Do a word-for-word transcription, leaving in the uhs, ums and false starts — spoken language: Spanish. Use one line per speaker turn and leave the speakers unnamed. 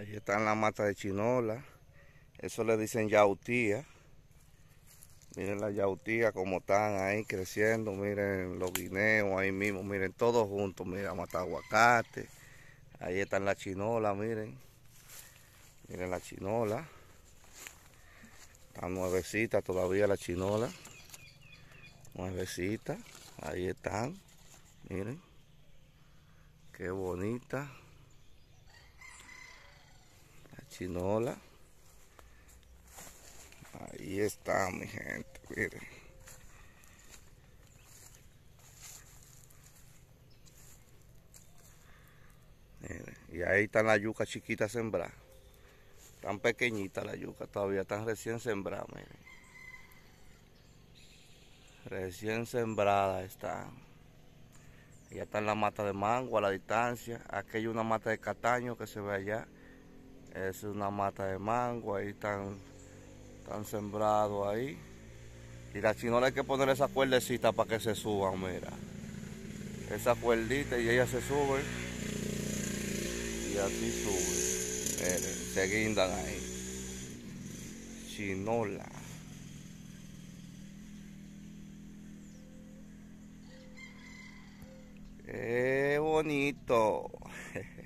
Ahí están las matas de chinola. Eso le dicen yautía. Miren las yautías como están ahí creciendo. Miren los guineos ahí mismo. Miren todos juntos. Miren, mata aguacate. Ahí están las chinolas, miren. Miren la chinola. Están nuevecitas todavía la chinola. Nuevecitas. Ahí están. Miren. Qué bonita. La chinola. Ahí está, mi gente, miren. Miren. Y ahí están las yucas chiquitas sembradas. Tan pequeñitas las yucas, todavía están recién sembradas, miren. Recién sembradas están. Ya está en la mata de mango a la distancia. Aquí hay una mata de castaño que se ve allá. Es una mata de mango, ahí están, están sembrados ahí. Y la chinola hay que poner esa cuerdecita para que se suban, mira. Esa cuerdita y ellas se suben. Y así suben. Miren, se guindan ahí. Chinola. ¡Qué bonito!